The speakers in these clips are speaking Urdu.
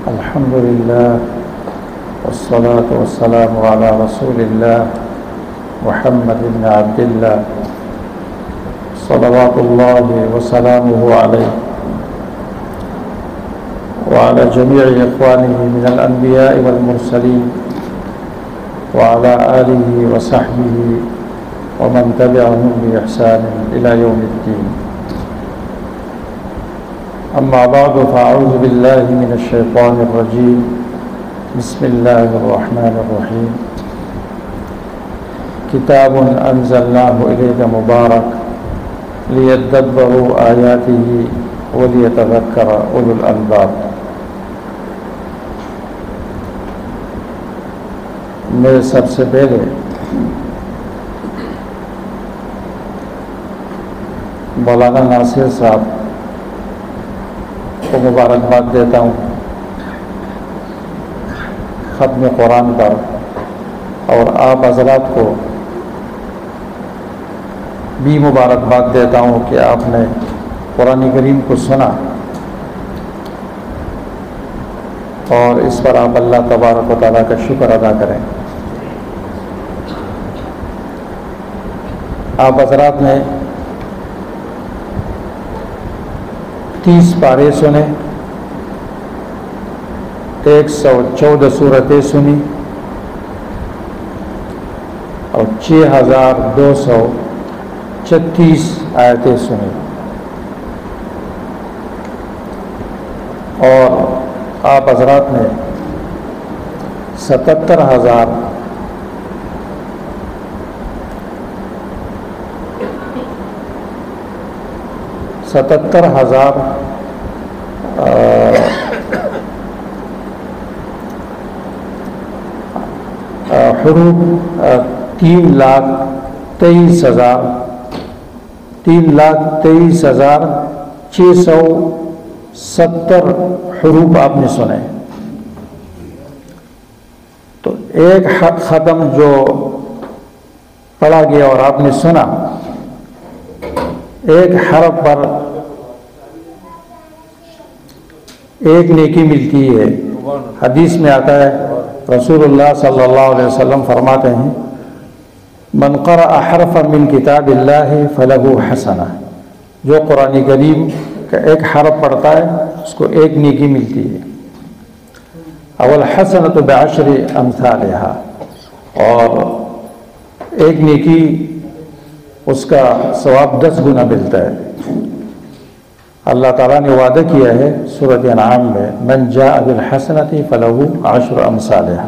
الحمد لله والصلاة والسلام على رسول الله محمد بن عبد الله صلوات الله وسلامه عليه وعلى جميع إخوانه من الأنبياء والمرسلين وعلى آله وصحبه ومن تبعهم بإحسان إلى يوم الدين. أما بعد فأعوذ بالله من الشيطان الرجيم. بسم الله الرحمن الرحيم. كتاب أنزلناه إليك مبارك ليدبروا آياته وليتذكر أولو الألباب. میں سب سے پہلے مولانا ناصر صاحب کو مبارکباد دیتا ہوں ختم قرآن پر، اور آپ حضرات کو بھی مبارکباد دیتا ہوں کہ آپ نے قرآن کریم کو سنا اور اس پر آپ اللہ تبارک و تعالیٰ کا شکر ادا کریں۔ آپ حضرات نے 30 پارے سنے، 114 سورتیں سنی اور 6236 آیتیں سنی، اور آپ حضرات نے 77,000 حروف 3,23,670 حروف آپ نے سنے۔ تو ایک ختم جو پڑھا گیا اور آپ نے سنا، ایک حرف پر ایک نیکی ملتی ہے۔ حدیث میں آتا ہے، رسول اللہ صلی اللہ علیہ وسلم فرماتے ہیں، من قرأ حرفا من کتاب اللہ فلہ حسنہ، جو قرآن کریم کا ایک حرف پڑھتا ہے اس کو ایک نیکی ملتی ہے۔ والحسنۃ بعشر امثالها، اور ایک نیکی اس کا ثواب 10 گنا ملتا ہے۔ اللہ تعالیٰ نے وعدہ کیا ہے سورۃ انعام میں، من جاء بالحسنۃ فلہ عشر امثالها۔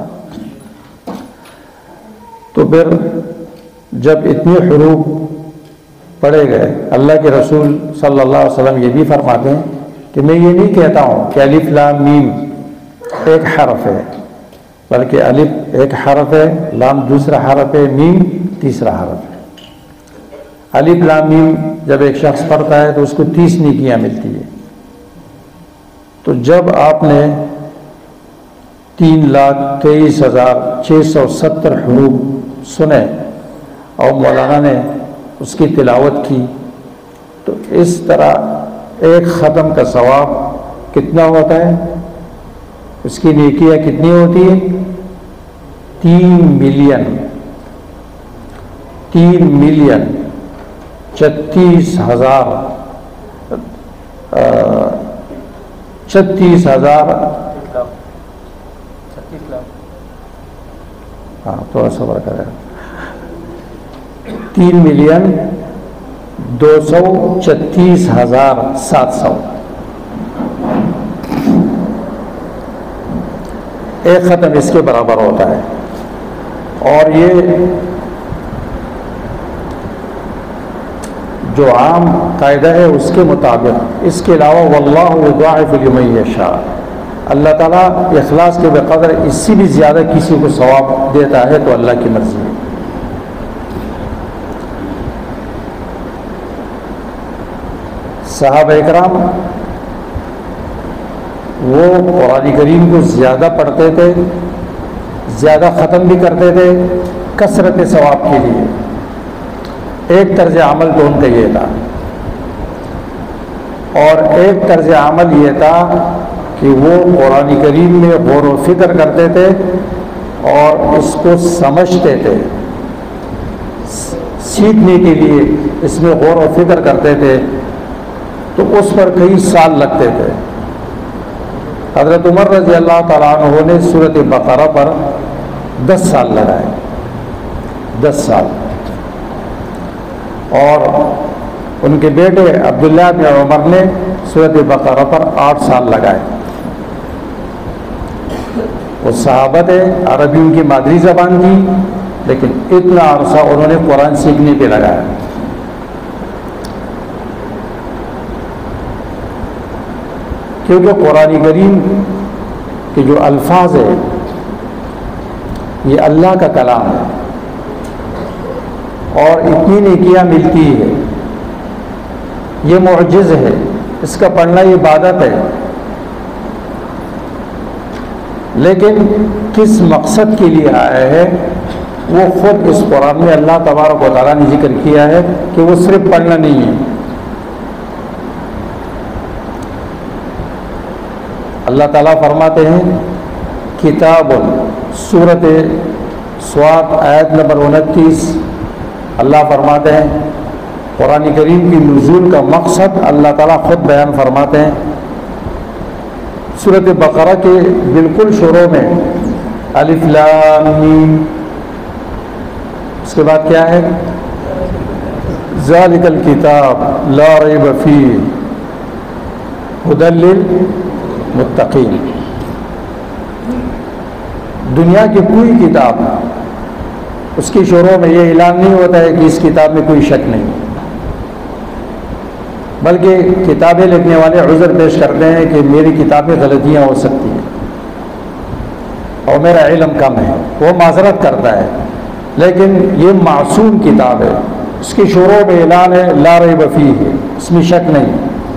تو پھر جب اتنے حروف پڑھے گئے، اللہ کے رسول صلی اللہ علیہ وسلم یہ بھی فرماتے ہیں کہ میں یہ نہیں کہتا ہوں کہ الف لام میم ایک حرف ہے، بلکہ الف ایک حرف ہے، لام دوسرا حرف ہے، میم تیسرا حرف ہے۔ الف لام میم جب ایک شخص پڑھتا ہے تو اس کو 30 نیکیاں ملتی ہے۔ تو جب آپ نے 3,23,670 حروف سنے اور مولانا نے اس کی تلاوت کی، تو اس طرح ایک ختم کا ثواب کتنا ہوتا ہے؟ اس کی نیکیاں کتنی ہوتی ہیں؟ 3 ملین 36,000 ہاں تھوڑا صبر کریں، 3,236,700 ایک ختم اس کے برابر ہوتا ہے۔ اور یہ جو عام قاعدہ ہے اس کے مطابق، اس کے علاوہ واللہ یضاعف لمن یشاء، اللہ تعالیٰ اخلاص کے بقدر اس سے بھی زیادہ کسی کو ثواب دیتا ہے، تو اللہ کی مرضی ہے۔ صحابہ اکرام وہ قرآن کریم کو زیادہ پڑھتے تھے، زیادہ ختم بھی کرتے تھے کثرت ثواب کے لیے۔ ایک طرز عمل تو ان کا یہ تھا، اور ایک طرز عمل یہ تھا کہ وہ قرآن کریم میں غور و فکر کرتے تھے اور اس کو سمجھتے تھے، سیکھنے کے لیے اس میں غور و فکر کرتے تھے، تو اس پر کئی سال لگتے تھے۔ حضرت عمر رضی اللہ تعالیٰ عنہ نے سورۃ بقرہ پر 10 سال لگائے، 10 سال، اور ان کے بیٹے عبداللہ بن عمر نے سورۃ بقرہ پر 8 سال لگائے۔ وہ صحابہ تھے، عربی ان کی مادری زبان تھی، لیکن اتنا عرصہ انہوں نے قرآن سیکھنے پہ لگایا۔ کیونکہ قرآن کریم کے جو الفاظ ہیں یہ اللہ کا کلام ہے، اور اتنی نیکیاں ملتی ہے، یہ معجز ہے، اس کا پڑھنا عبادت ہے، لیکن کس مقصد کے لیے آیا ہے وہ خود اس قرآن میں اللہ تبارک و تعالیٰ نے ذکر کیا ہے کہ وہ صرف پڑھنا نہیں ہے۔ اللہ تعالیٰ فرماتے ہیں کتاب، سورۃ صاد آیت نمبر 29، اللہ فرماتے ہیں قرآن کریم کی نزول کا مقصد اللہ تعالیٰ خود بیان فرماتے ہیں۔ سورۃ بقرہ کے بالکل شروع میں الف لام میم، اس کے بعد کیا ہے؟ ذالک الکتاب لا ریب فیہ ھدی للمتقین۔ دنیا کی کوئی کتاب اس کی شروع میں یہ اعلان نہیں ہوتا ہے کہ اس کتاب میں کوئی شک نہیں، بلکہ کتابیں لکھنے والے عذر پیش کرتے ہیں کہ میری کتاب میں غلطیاں ہو سکتی ہیں اور میرا علم کم ہے، وہ معذرت کرتا ہے، لیکن یہ معصوم کتاب ہے، اس کی شروع میں اعلان ہے لا ریب فیہ، اس میں شک نہیں۔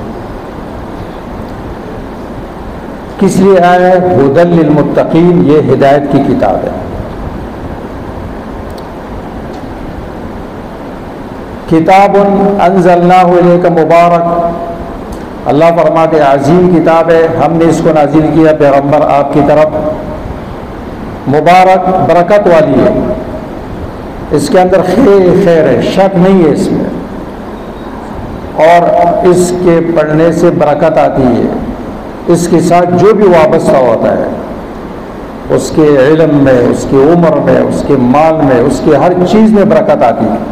کس لیے آیا ہے؟ ھدی للمتقین، یہ ہدایت کی کتاب ہے۔ کتاب انزلناہ الیک مبارک، اللہ فرماتے عظیم کتاب ہے، ہم نے اس کو نازل کیا پیغمبر آپ کی طرف، مبارک برکت والی ہے، اس کے اندر خیر ہے، شک نہیں ہے اس میں، اور اس کے پڑھنے سے برکت آتی ہے، اس کے ساتھ جو بھی وابستہ ہوتا ہے، اس کے علم میں، اس کی عمر میں، اس کے مال میں، اس کی ہر چیز میں برکت آتی ہے۔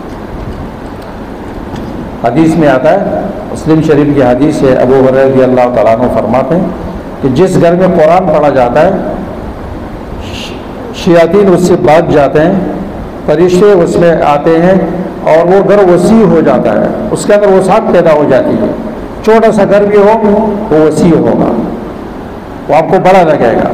حدیث میں آتا ہے، مسلم شریف کی حدیث ہے، ابو ہریرہ رضی اللہ تعالیٰ عنہ فرماتے ہیں کہ جس گھر میں قرآن پڑھا جاتا ہے شیاطین اس سے بھاگ جاتے ہیں، فرشتے اس میں آتے ہیں، اور وہ گھر وسیع ہو جاتا ہے، اس کے اندر وسعت پیدا ہو جاتی ہے، چھوٹا سا گھر بھی ہو وہ وسیع ہوگا، وہ آپ کو بڑا لگے گا۔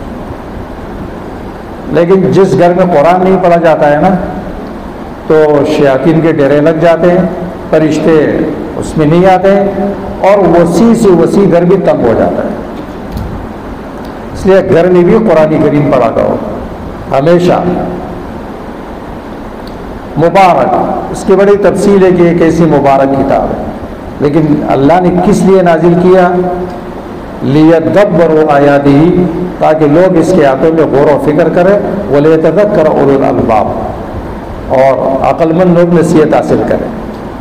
لیکن جس گھر میں قرآن نہیں پڑھا جاتا ہے نا، تو شیاطین کے ڈیرے لگ جاتے ہیں، فرشتے اس میں نہیں آتے، اور وسیع سے وسیع گھر بھی تنگ ہو جاتا ہے۔ اس لیے گھر میں بھی قرآن کریم پڑھا کرو ہمیشہ۔ مبارک، اس کی بڑی تفصیل ہے کہ یہ کیسی مبارک کتاب ہے، لیکن اللہ نے کس لیے نازل کیا؟ لیدبروا آیاتہ، تاکہ لوگ اس کے آیاتوں میں غور و فکر کریں، ولیتذکر اولو الالباب، اور عقل مند لوگ نصیحت حاصل کریں۔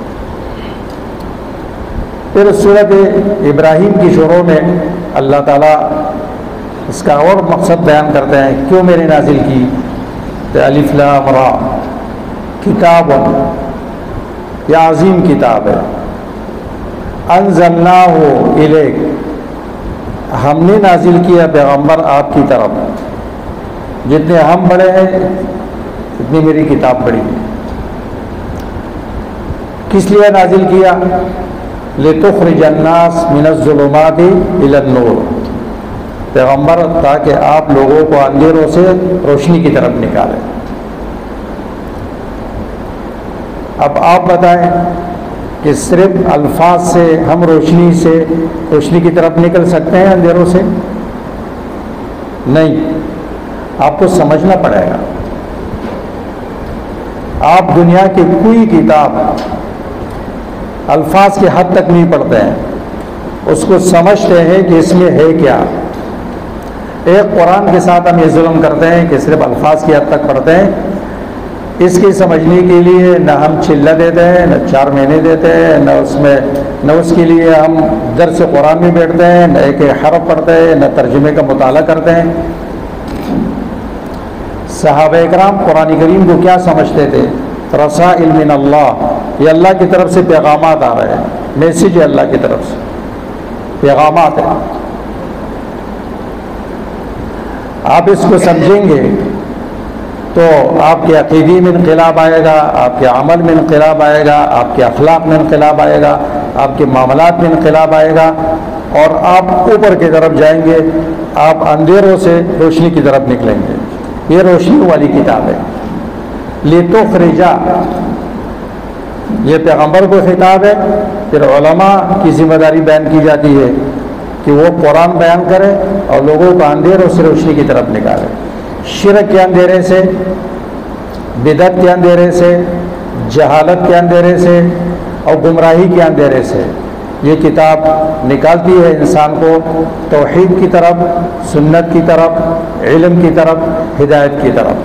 پھر سورۃ ابراہیم کی شروع میں اللہ تعالیٰ اس کا اور مقصد بیان کرتے ہیں، کیوں میں نے نازل کی؟ تو الف لام را، کتاب، یہ عظیم کتاب ہے، انزلناہ الیک، ہم نے نازل کیا پیغمبر آپ کی طرف، جتنے ہم بڑے ہیں اتنی میری کتاب بڑی ہے۔ کس لیے نازل کیا؟ لتخرج الناس من الظلمات الی النور، پیغمبر تاکہ آپ لوگوں کو اندھیروں سے روشنی کی طرف نکالیں۔ اب آپ بتائیں کہ صرف الفاظ سے ہم روشنی کی طرف نکل سکتے ہیں اندھیروں سے؟ نہیں، آپ کو سمجھنا پڑے گا۔ آپ دنیا کی کوئی کتاب الفاظ کی حد تک نہیں پڑھتے ہیں، اس کو سمجھتے ہیں کہ اس میں ہے کیا. ایک قرآن کے ساتھ ہم یہ ظلم کرتے ہیں کہ صرف الفاظ کی حد تک پڑھتے ہیں. اس کی سمجھنے کے لیے نہ ہم چلہ دیتے ہیں، نہ 4 مہینے دیتے ہیں، نہ اس کے لیے ہم درس قرآن میں بیٹھتے ہیں، نہ ایک حرف پڑھتے ہیں، نہ ترجمے کا مطالعہ کرتے ہیں. صحابہ اکرام قرآن کریم کو کیا سمجھتے تھے؟ رسائل من اللہ، یہ اللہ کی طرف سے پیغامات آ رہے ہیں، میسیج ہے اللہ کی طرف سے، پیغامات ہیں. آپ اس کو سمجھیں گے تو آپ کے عقیدے میں انقلاب آئے گا، آپ کے عمل میں انقلاب آئے گا، آپ کے اخلاق میں انقلاب آئے گا، آپ کے معاملات میں انقلاب آئے گا، اور آپ اوپر کی طرف جائیں گے. آپ اندھیروں سے روشنی کی طرف نکلیں گے. یہ روشنی والی کتاب ہے. لتخرجا، یہ پیغمبر کو خطاب ہے. پھر علماء کی ذمہ داری بیان کی جاتی ہے کہ وہ قرآن بیان کرے اور لوگوں کو اندھیروں سے روشنی کی طرف نکالے. شرک کے اندھیرے سے، بدعت کے اندھیرے سے، جہالت کے اندھیرے سے اور گمراہی کے اندھیرے سے یہ کتاب نکالتی ہے انسان کو توحید کی طرف، سنت کی طرف، علم کی طرف، ہدایت کی طرف.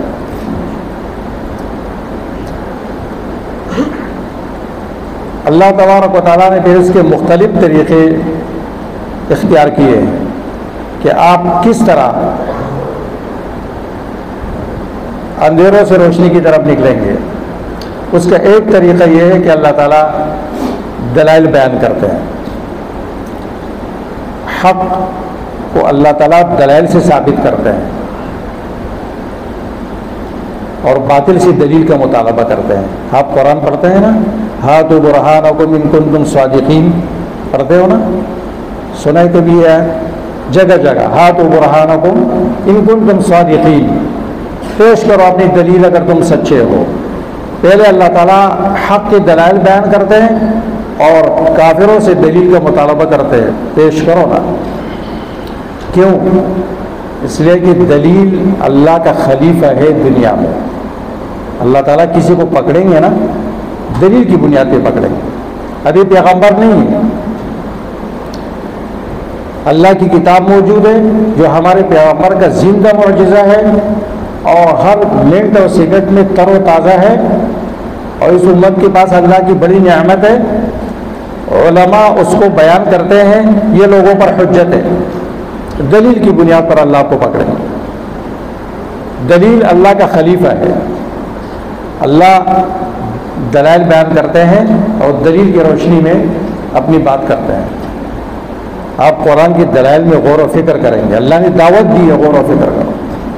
اللہ تبارک و تعالیٰ نے پھر اس کے مختلف طریقے اختیار کیے ہیں کہ آپ کس طرح اندھیروں سے روشنی کی طرف نکلیں گے. اس کا ایک طریقہ یہ ہے کہ اللہ تعالیٰ دلائل بیان کرتے ہیں. حق کو اللہ تعالیٰ دلائل سے ثابت کرتے ہیں اور باطل سے دلیل کا مطالبہ کرتے ہیں. آپ قرآن پڑھتے ہیں نا، ہاتھو برہانکم ان کنتم صادقین، پڑھتے ہو نا، سنا ہے کبھی ہے جگہ جگہ، ہاتھو برہانکم ان کنتم صادقین، پیش کرو اپنی دلیل اگر تم سچے ہو. پہلے اللہ تعالیٰ حق کے دلائل بیان کرتے ہیں اور کافروں سے دلیل کا مطالبہ کرتے ہیں، پیش کرو نا. کیوں؟ اس لیے کہ دلیل اللہ کا خلیفہ ہے دنیا میں. اللہ تعالیٰ کسی کو پکڑیں گے نا دلیل کی بنیاد پہ پکڑیں گے. ابھی پیغمبر نہیں ہے، اللہ کی کتاب موجود ہے جو ہمارے پیغمبر کا زندہ معجزہ ہے اور ہر منٹ اور سیکنڈ میں تر و تازہ ہے، اور اس امت کے پاس اللہ کی بڑی نعمت ہے. علماء اس کو بیان کرتے ہیں، یہ لوگوں پر حجت ہے. دلیل کی بنیاد پر اللہ کو پکڑیں گے. دلیل اللہ کا خلیفہ ہے. اللہ دلائل بیان کرتے ہیں اور دلیل کی روشنی میں اپنی بات کرتے ہیں. آپ قرآن کی دلائل میں غور و فکر کریں گے. اللہ نے دعوت دی ہے غور و فکر کرو.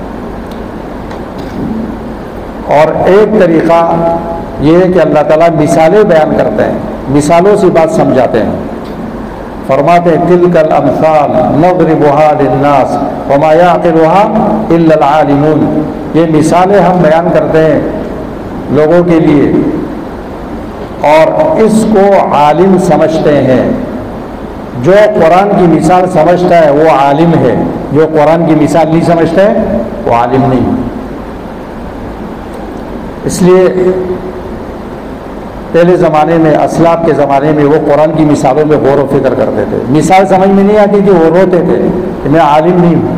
اور ایک طریقہ یہ ہے کہ اللہ تعالیٰ مثالیں بیان کرتے ہیں، مثالوں سے بات سمجھاتے ہیں. فرماتے ہیں تلک الامثال نضربها للناس وما يعقلها الا العالمون. یہ مثالیں ہم بیان کرتے ہیں لوگوں کے لیے اور اس کو عالم سمجھتے ہیں. جو قرآن کی مثال سمجھتا ہے وہ عالم ہے، جو قرآن کی مثال نہیں سمجھتا ہے وہ عالم نہیں. اس لیے پہلے زمانے میں، اسلاف کے زمانے میں، وہ قرآن کی مثالوں میں غور و فکر کرتے تھے. مثال سمجھ میں نہیں آتی تھی، وہ روتے تھے کہ میں عالم نہیں ہوں.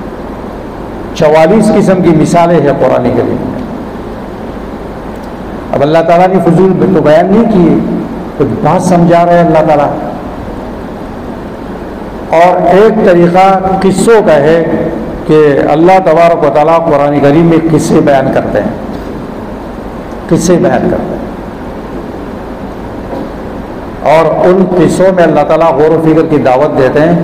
44 قسم کی مثالیں ہیں قرآن کریم میں. اب اللہ تعالیٰ نے فضول تو بیان نہیں کیے، کچھ بات سمجھا رہے ہیں اللہ تعالیٰ. اور ایک طریقہ قصوں کا ہے کہ اللہ تبارک و تعالیٰ قرآن کریم میں قصے بیان کرتے ہیں، قصے بیان کرتے ہیں، اور ان قصوں میں اللہ تعالیٰ غور و فکر کی دعوت دیتے ہیں.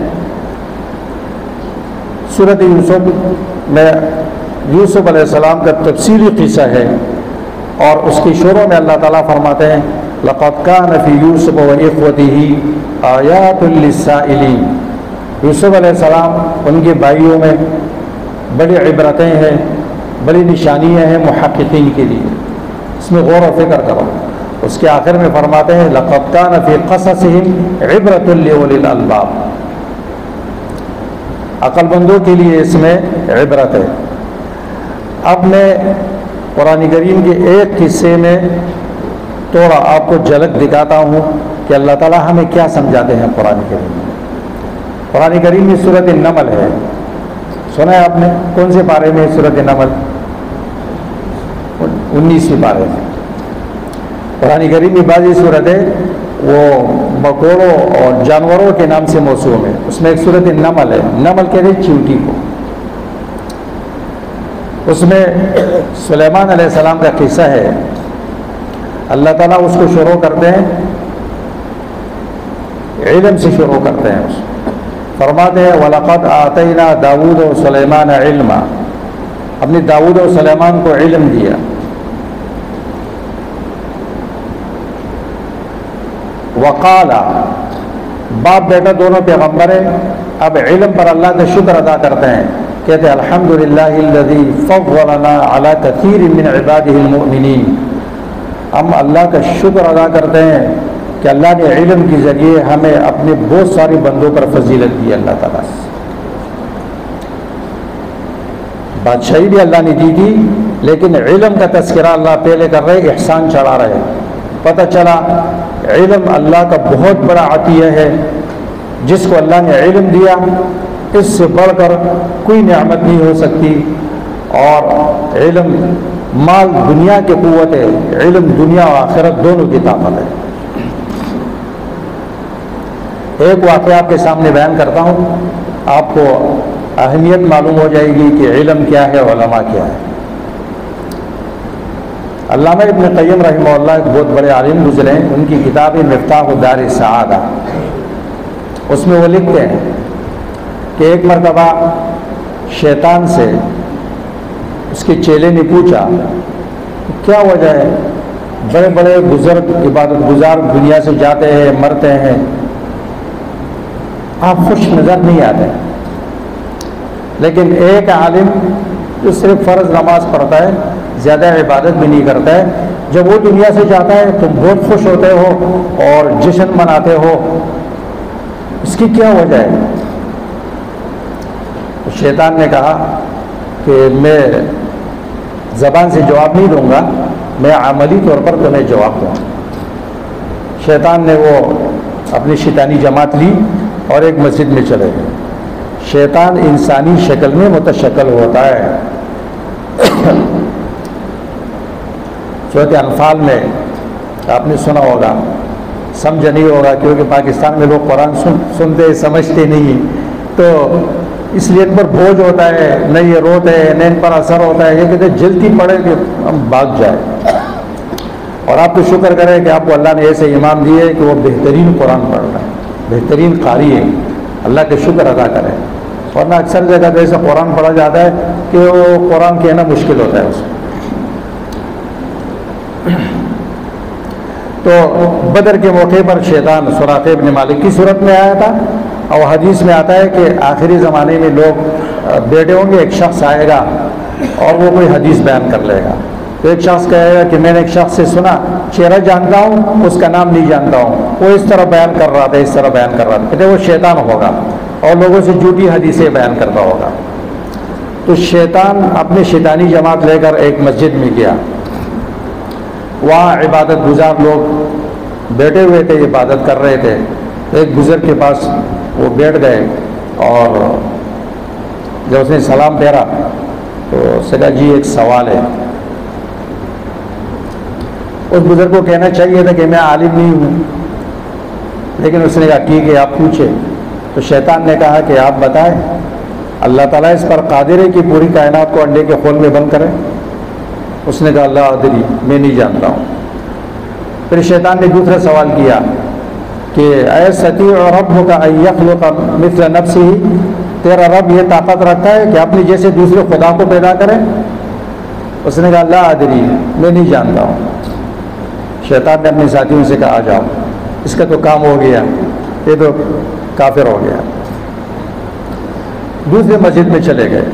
سورۃ یوسف میں یوسف علیہ السلام کا تفصیلی قصہ ہے اور اس کی شروع میں اللہ تعالیٰ فرماتے ہیں لقد كان في يوسف وإخوته آيات للسائلين. یوسف علیہ السلام ان کے بھائیوں میں بڑی عبرتیں ہیں، بڑی نشانیاں ہیں محققین کے لیے. اس میں غور و فکر کرو. اس کے آخر میں فرماتے ہیں لقد كان في قصصهم عبرة لأولي الألباب. عقل مندوں کے لیے اس میں عبرت ہے. اب میں قرآن کریم کے ایک قصے میں تھوڑا آپ کو جھلک دکھاتا ہوں کہ اللہ تعالیٰ ہمیں کیا سمجھاتے ہیں قرآن کریم میں. قرآن کریم میں سورۃ النمل ہے، سنا ہے آپ نے؟ کون سے پارے میں سورۃ النمل؟ 19ویں پارے میں۔ قرآن کریم میں بعضی صورتیں وہ مکوڑوں اور جانوروں کے نام سے موسوم ہے، اس میں ایک سورۃ النمل ہے، نمل کہتے ہیں چیونٹی کو۔ اس میں سلیمان علیہ السلام کا قصہ ہے، اللہ تعالیٰ اس کو شروع کرتے ہیں، علم سے شروع کرتے ہیں، اس فرماتے ہیں وَلَقَدْ آتَيْنَا داؤد وسلیمان عِلْمًا، اپنے داؤد و سلیمان کو علم دیا۔ وقال، باپ بیٹا دونوں پیغمبر ہیں، اب علم پر اللہ کا شکر ادا کرتے ہیں، کہتے ہیں الحمدللہ الذی فضلنا علی کثیر من عبادہ المؤمنین، ہم اللہ کا شکر ادا کرتے ہیں کہ اللہ نے علم کے ذریعے ہمیں اپنے بہت سارے بندوں پر فضیلت دی۔ اللہ تعالیٰ سے بادشاہی بھی اللہ نے دی تھی، لیکن علم کا تذکرہ اللہ پہلے کر رہے، احسان چڑھا رہے۔ پتہ چلا علم اللہ کا بہت بڑا عطیہ ہے، جس کو اللہ نے علم دیا اس سے بڑھ کر کوئی نعمت نہیں ہو سکتی۔ اور علم مال دنیا کی قوت ہے، علم دنیا و آخرت دونوں کی طاقت ہے۔ ایک واقعہ آپ کے سامنے بیان کرتا ہوں، آپ کو اہمیت معلوم ہو جائے گی کہ علم کیا ہے، علماء کیا ہے۔ علامہ ابن قیم رحمہ اللہ ایک بہت بڑے عالم گزرے ہیں، ان کی کتاب مفتاح دار السعادہ، اس میں وہ لکھتے ہیں کہ ایک مرتبہ شیطان سے اس کے چیلے نے پوچھا کیا وجہ ہے، بڑے بڑے بزرگ عبادت گزار دنیا سے جاتے ہیں، مرتے ہیں، آپ خوش نظر نہیں آتے، لیکن ایک عالم جو صرف فرض نماز پڑھتا ہے، زیادہ عبادت بھی نہیں کرتا ہے، جب وہ دنیا سے جاتا ہے تم بہت خوش ہوتے ہو اور جشن مناتے ہو، اس کی کیا وجہ ہے؟ تو شیطان نے کہا کہ میں زبان سے جواب نہیں دوں گا، میں عملی طور پر تمہیں جواب دوں۔ شیطان نے وہ اپنی شیطانی جماعت لی اور ایک مسجد میں چلے گئے۔ شیطان انسانی شکل میں متشکل ہوتا ہے۔ سورۃ انفال میں آپ نے سنا ہوگا، سمجھا نہیں ہوگا کیونکہ پاکستان میں لوگ قرآن سنتے سمجھتے نہیں، تو اس لیے ان پر بوجھ ہوتا ہے، نہ یہ روتے ہیں نہ ان پر اثر ہوتا ہے، یہ کہتے ہیں جلدی پڑھے کہ ہم بھاگ جائیں۔ اور آپ تو شکر کریں کہ آپ کو اللہ نے ایسے امام دیے کہ وہ بہترین قرآن پڑھ رہا ہے، بہترین قاری ہے، اللہ کے شکر ادا کریں۔ ورنہ اکثر جگہ تو ایسا قرآن پڑھا جاتا ہے کہ وہ قرآن کہنا مشکل ہوتا ہے اس میں۔ تو بدر کے موقع پر شیطان سراقہ ابن مالک کی صورت میں آیا تھا، اور حدیث میں آتا ہے کہ آخری زمانے میں لوگ بیٹھے ہوں گے، ایک شخص آئے گا اور وہ کوئی حدیث بیان کر لے گا، تو ایک شخص کہے گا کہ میں نے ایک شخص سے سنا، چہرہ جانتا ہوں اس کا نام نہیں جانتا ہوں، وہ اس طرح بیان کر رہا تھا، اس طرح بیان کر رہا تھا، کہتے وہ شیطان ہوگا اور لوگوں سے جھوٹی حدیثیں بیان کرتا ہوگا۔ تو شیطان اپنے شیطانی جماعت لے کر ایک مسجد میں گیا، وہاں عبادت گزار لوگ بیٹھے ہوئے تھے، عبادت کر رہے تھے، ایک بزرگ کے پاس وہ بیٹھ گئے، اور جب اس نے سلام پھیرا تو اس نے کہا جی ایک سوال ہے۔ اس بزرگ کو کہنا چاہیے تھا کہ میں عالم نہیں ہوں، لیکن اس نے کہا ٹھیک ہے آپ پوچھے۔ تو شیطان نے کہا کہ آپ بتائیں اللہ تعالیٰ اس پر قادر ہے کہ پوری کائنات کو انڈے کے خول میں بند کرے؟ اس نے کہا اللہ ادری، میں نہیں جانتا ہوں۔ پھر شیطان نے دوسرا سوال کیا کہ اے سطیع ربک ان یخلق مثل نفسہ، تیرا رب یہ طاقت رکھتا ہے کہ اپنے جیسے دوسرے خدا کو پیدا کرے؟ اس نے کہا لا ادری، میں نہیں جانتا ہوں۔ شیطان نے اپنے ساتھیوں سے کہا آ جاؤ، اس کا تو کام ہو گیا، یہ تو کافر ہو گیا۔ دوسرے مسجد میں چلے گئے،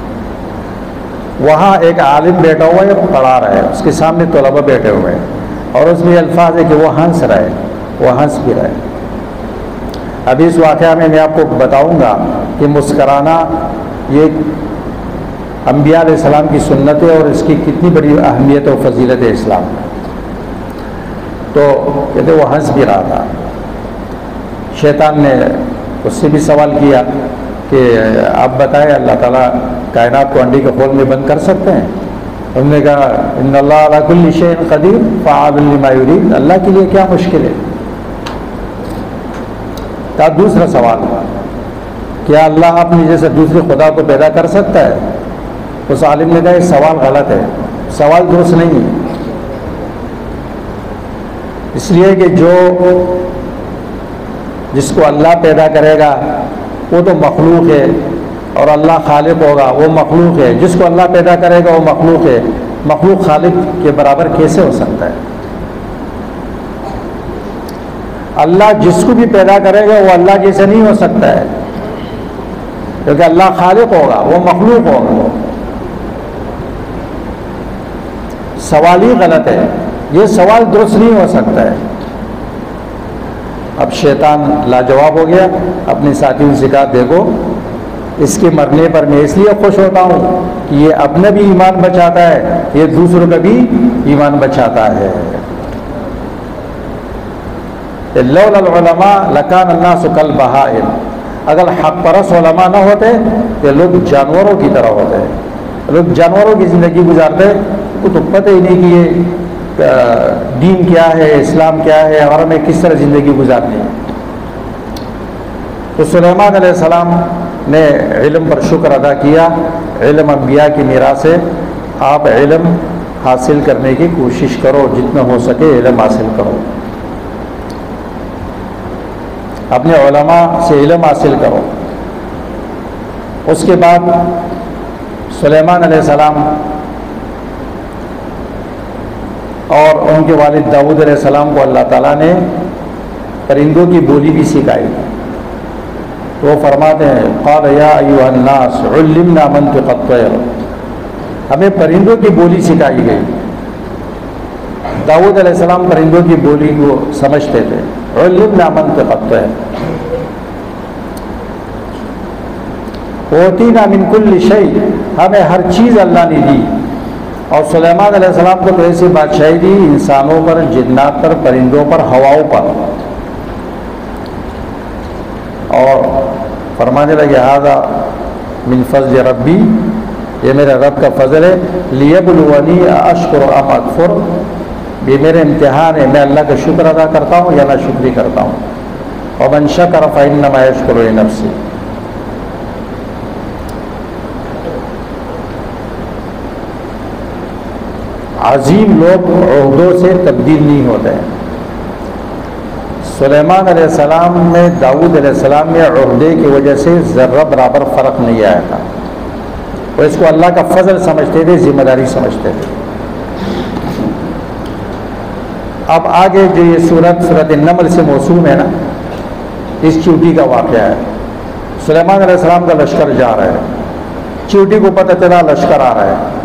وہاں ایک عالم بیٹھا ہوا ہے پڑھا رہا ہے، اس کے سامنے طلبہ بیٹھے ہوئے ہیں، اور اس میں الفاظ ہے کہ وہ ہنس رہے، وہ ہنس بھی رہے۔ ابھی اس واقعہ میں آپ کو بتاؤں گا کہ مسکرانا یہ انبیاء علیہ السلام کی سنت ہے اور اس کی کتنی بڑی اہمیت و فضیلت ہے اسلام میں۔ تو کہتے وہ ہنس بھی رہا تھا۔ شیطان نے اس سے بھی سوال کیا کہ آپ بتائیں اللہ تعالیٰ کائنات کو انڈے کے خول میں بند کر سکتے ہیں؟ انہوں نے کہا ان اللہ علی کل شیء قدیر فعال لما یرید، اللہ کے لیے کیا مشکل ہے؟ کہا دوسرا سوال، کیا اللہ اپنے جیسے دوسرے خدا کو پیدا کر سکتا ہے؟ اس عالم نے کہا یہ سوال غلط ہے، سوال درست نہیں ہے، اس لیے کہ جس کو اللہ پیدا کرے گا وہ تو مخلوق ہے، اور اللہ خالق ہوگا وہ مخلوق ہے، جس کو اللہ پیدا کرے گا وہ مخلوق ہے، مخلوق خالق کے برابر کیسے ہو سکتا ہے؟ اللہ جس کو بھی پیدا کرے گا وہ اللہ جیسے نہیں ہو سکتا ہے، کیونکہ اللہ خالق ہوگا وہ مخلوق ہوگا۔ سوال ہی غلط ہے، یہ سوال درست نہیں ہو سکتا ہے۔ اب شیطان لاجواب ہو گیا، اپنے ساتھیوں سے کہا دیکھو اس کے مرنے پر میں اس لیے خوش ہوتا ہوں کہ یہ اپنا بھی ایمان بچاتا ہے، یہ دوسروں کا بھی ایمان بچاتا ہے۔ لولا العلماء لکان الناس کالبہائم، اگر حق پرست علماء نہ ہوتے تو لوگ جانوروں کی طرح ہوتے، لوگ جانوروں کی زندگی گزارتے، کو تو پتہ ہی نہیں کہ یہ دین کیا ہے، اسلام کیا ہے، اور ہمیں کس طرح زندگی گزارنی ہے۔ تو سلیمان علیہ السلام نے علم پر شکر ادا کیا، علم انبیاء کی میراث ہے، آپ علم حاصل کرنے کی کوشش کرو، جتنا ہو سکے علم حاصل کرو، اپنے علماء سے علم حاصل کرو۔ اس کے بعد سلیمان علیہ السلام اور ان کے والد داؤد علیہ السلام کو اللہ تعالیٰ نے پرندوں کی بولی بھی سکھائی، تو وہ فرماتے ہیں قال یا ایھا الناس علمنا منطق الطیر، ہمیں پرندوں کی بولی سکھائی گئی۔ داؤد علیہ السلام پرندوں کی بولی کو سمجھتے تھے، علمنا منطق الطیر، اوتینا من کل شیء، ہمیں ہر چیز اللہ نے دی۔ اور سلیمان علیہ السلام کو تو ایسی بادشاہی دی انسانوں پر، جنات پر، پرندوں پر، ہواؤں پر، اور فرمانے لگے ھذا من فضل ربی، یہ میرے رب کا فضل ہے، لیبلونی اشکر ام اکفر، یہ میرے امتحان ہے، میں اللہ کا شکر ادا کرتا ہوں یا نہ شکری کرتا ہوں، ومن شکر فانما یشکر لنفسہ۔ عظیم لوگ عہدوں سے تبدیل نہیں ہوتے ہیں۔ سلیمان علیہ السلام میں داؤد علیہ السلام میں عہدے کی وجہ سے ذرہ برابر فرق نہیں آیا تھا، وہ اس کو اللہ کا فضل سمجھتے تھے، ذمہ داری سمجھتے تھے۔ اب آگے جو یہ سورت النمل سے موسوم ہے نا، اس چیوٹی کا واقعہ ہے۔ سلیمان علیہ السلام کا لشکر جا رہا ہے، چیوٹی کو پتہ چلا لشکر آ رہا ہے،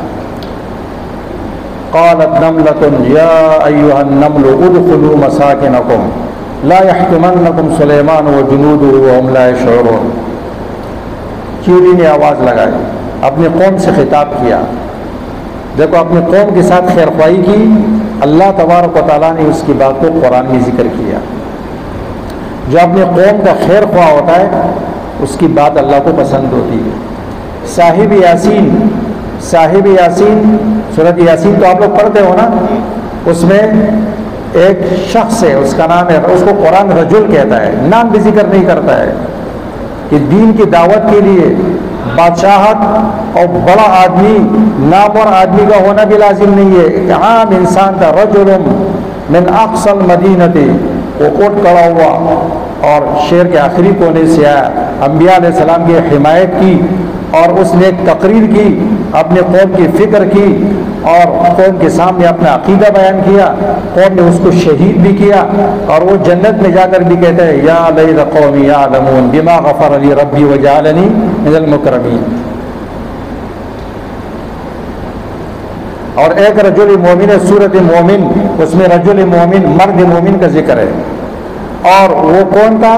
قالت نملة یا ایھا النمل ادخلوا مساکنکم لا یحطمنکم سلیمان وجنودہ وهم لا یشعرون۔ چیوٹی نے آواز لگائی، اپنی قوم سے خطاب کیا، دیکھو اپنی قوم کے ساتھ خیر خواہی کی، اللہ تبارک و تعالیٰ نے اس کی بات کو قرآن میں ذکر کیا۔ جو اپنی قوم کا خیر خواہ ہوتا ہے اس کی بات اللہ کو پسند ہوتی ہے۔ صاحب یاسین، سورۃ یاسین تو آپ لوگ پڑھتے ہو نا، اس میں ایک شخص ہے، اس کا نام ہے، اس کو قرآن رجل کہتا ہے، نام بھی ذکر نہیں کرتا ہے، کہ دین کی دعوت کے لیے بادشاہت اور بڑا آدمی، نامور آدمی کا ہونا بھی لازم نہیں ہے، ایک عام انسان کا رجل من اقصى المدینہ، وہ اٹھ کھڑا ہوا اور شہر کے آخری کونے سے آیا، انبیاء علیہ السلام کی حمایت کی، اور اس نے ایک تقریر کی، اپنے قوم کی فکر کی، اور قوم کے سامنے اپنا عقیدہ بیان کیا، قوم نے اس کو شہید بھی کیا، اور وہ جنت میں جا کر بھی کہتے ہیں یا لیت قومی یعلمون بما غفر لی ربی وجعلنی من المکرمین۔ اور ایک رجل مومن ہے، سورۃ مومن، اس میں رجل مومن، مرد مومن کا ذکر ہے، اور وہ کون تھا؟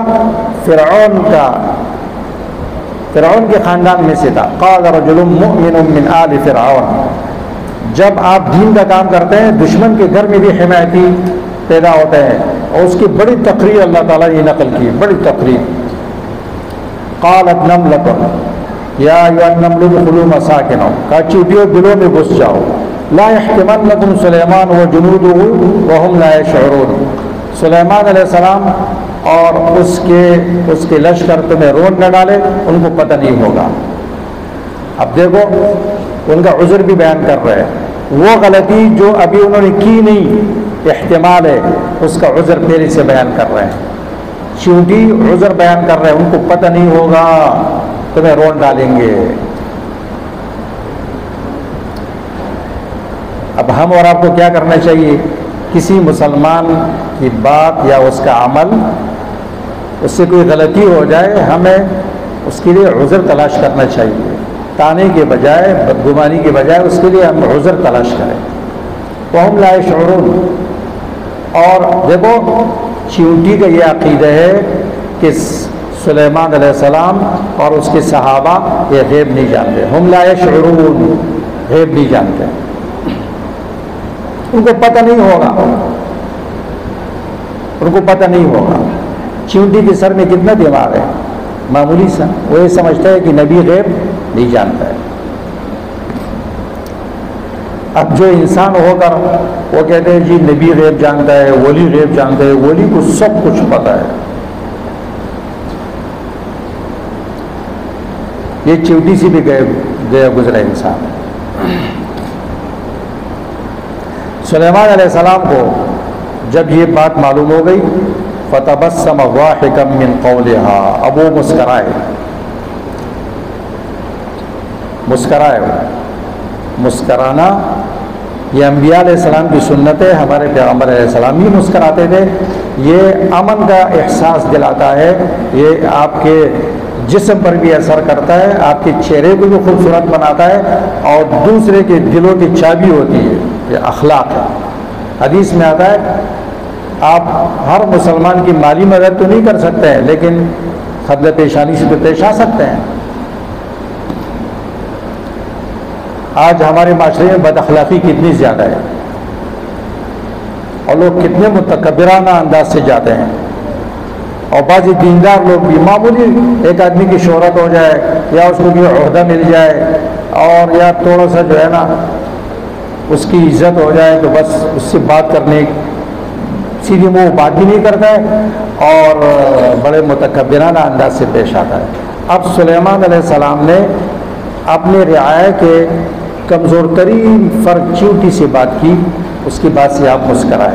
فرعون کے خاندان میں سے تھا۔ قال رجل مؤمن من آل فرعون، جب آپ دین کا کام کرتے ہیں دشمن کے گھر میں بھی حمایتی پیدا ہوتے ہیں، اور اس کی بڑی تقریر اللہ تعالیٰ نے نقل کی، بڑی تقریر، قالت نملۃ یا ایھا النمل ادخلوا مساکنکم، کہا چیونٹیوں بلوں میں گھس جاؤ، لا یحطمنکم سلیمان وجنودہ وہم لا یشعرون، سلیمان علیہ السلام اور اس کے لشکر تمہیں رون نہ ڈالے، ان کو پتہ نہیں ہوگا۔ اب دیکھو ان کا عذر بھی بیان کر رہے ہیں، وہ غلطی جو ابھی انہوں نے کی نہیں احتمال ہے، اس کا عذر پہلے سے بیان کر رہے ہیں۔ چیونٹی عذر بیان کر رہے ہیں، ان کو پتہ نہیں ہوگا، تمہیں رون ڈالیں گے۔ اب ہم اور آپ کو کیا کرنا چاہیے؟ کسی مسلمان کی بات یا اس کا عمل، اس سے کوئی غلطی ہو جائے، ہمیں اس کے لیے عذر تلاش کرنا چاہیے، تانے کے بجائے، بدگمانی کے بجائے اس کے لیے ہم عذر تلاش کریں۔ وہم لا یشعرون۔ اور دیکھو چیونٹی کا یہ عقیدہ ہے کہ سلیمان علیہ السلام اور اس کے صحابہ یہ غیب نہیں جانتے، ہم لا یشعرون، غیب نہیں جانتے، ان کو پتہ نہیں ہوگا، ان کو پتہ نہیں ہوگا۔ چیونٹی کے سر میں کتنا دماغ ہے، معمولی سا، وہ یہ سمجھتا ہے کہ نبی غیب نہیں جانتا ہے۔ اب جو انسان ہو کر وہ کہتے ہیں جی نبی غیب جانتا ہے، ولی غیب جانتا ہے، ولی کو سب کچھ پتہ ہے، یہ چیونٹی سے بھی گیا گزرا انسان۔ سلیمان علیہ السلام کو جب یہ بات معلوم ہو گئی، فتبسم ضاحکا من قولها، اب وہ مسکرائے۔ مسکرانا یہ انبیاء علیہ السلام کی سنت ہے، ہمارے پیغمبر علیہ السلام بھی مسکراتے تھے، یہ امن کا احساس دلاتا ہے، یہ آپ کے جسم پر بھی اثر کرتا ہے، آپ کے چہرے کو بھی خوبصورت بناتا ہے، اور دوسرے کے دلوں کی چابی ہوتی ہے، یہ اخلاق ہے۔ حدیث میں آتا ہے آپ ہر مسلمان کی مالی مدد تو نہیں کر سکتے ہیں، لیکن خدل پیشانی سے تو پیش آ سکتے ہیں۔ آج ہمارے معاشرے میں بد اخلاقی کتنی زیادہ ہے، اور لوگ کتنے متکبرانہ انداز سے جاتے ہیں، اور بعض دیندار لوگ بھی معمولی ایک آدمی کی شہرت ہو جائے یا اس کو کوئی عہدہ مل جائے اور یا تھوڑا سا جو ہے نا اس کی عزت ہو جائے تو بس اس سے بات کرنے سیدھی منہ بات بھی نہیں کرتا ہے اور بڑے متکبرانہ انداز سے پیش آتا ہے۔ اب سلیمان علیہ السلام نے اپنے رعایا کے کمزور ترین فرد چیونٹی سے بات کی، اس کی بات سے آپ مسکرائے۔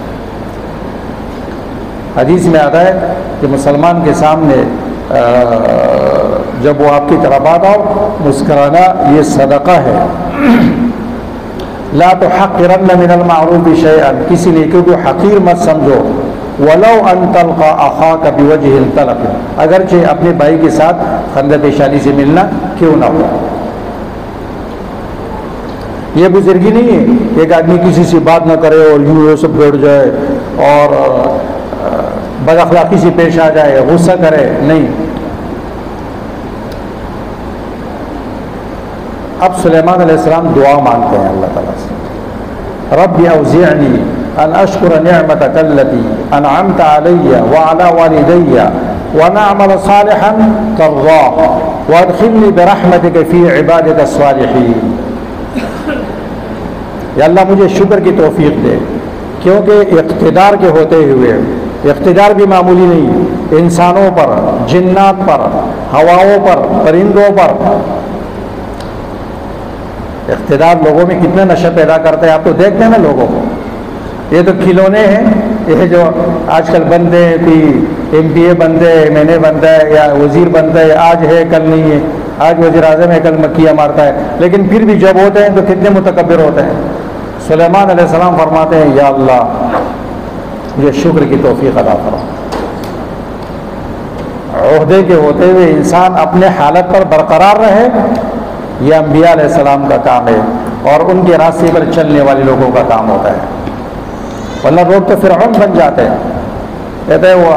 حدیث میں آتا ہے کہ مسلمان کے سامنے جب وہ آپ کی طرف آتا ہو، مسکرانا یہ صدقہ ہے۔ لا تحقرن من المعروف شیئا، کسی نیکی کو حقیر مت سمجھو، ولو ان تلقى اخاك بوجه طلق، اگرچہ اپنے بھائی کے ساتھ خندہ پیشانی سے ملنا کیوں نہ ہو۔ یہ بزرگی نہیں ہے ایک آدمی کسی سے بات نہ کرے اور یوں یہ سب بیٹھ جائے اور بد اخلاقی سے پیش آ جائے، غصہ کرے، نہیں۔ اب سلیمان علیہ السلام دعا مانگتے ہیں اللہ تعالیٰ سے، رب اوزعنی ان اشکر نعمتک التی انعمت علی وعلی والدی وان اعمل صالحا ترضاہ وادخلنی برحمتک فی عبادک الصالحین۔ یا اللہ مجھے شکر کی توفیق دے، کیونکہ اقتدار کے ہوتے ہوئے، اقتدار بھی معمولی نہیں، انسانوں پر، جنات پر، ہواؤں پر، پرندوں پر اقتدار لوگوں میں کتنے نشہ پیدا کرتے ہیں۔ آپ تو دیکھتے ہیں نا لوگوں کو، یہ تو کھلونے ہیں، یہ جو آج کل بنتے ہیں، کوئی ایم پی اے بنتے ہیں، ایم این اے بنتا ہے یا وزیر بنتا ہے، آج ہے کل نہیں ہے، آج وزیر اعظم ہے کل مکیہ مارتا ہے، لیکن پھر بھی جب ہوتے ہیں تو کتنے متکبر ہوتے ہیں۔ سلیمان علیہ السلام فرماتے ہیں یا اللہ مجھے شکر کی توفیق عطا فرما۔ عہدے کے ہوتے ہوئے انسان اپنے حالت پر برقرار رہے، یہ انبیاء علیہ السلام کا کام ہے اور ان کے راستے پر چلنے والے لوگوں کا کام ہوتا ہے، ورنہ لوگ تو فرعون بن جاتے ہیں۔ کہتے ہیں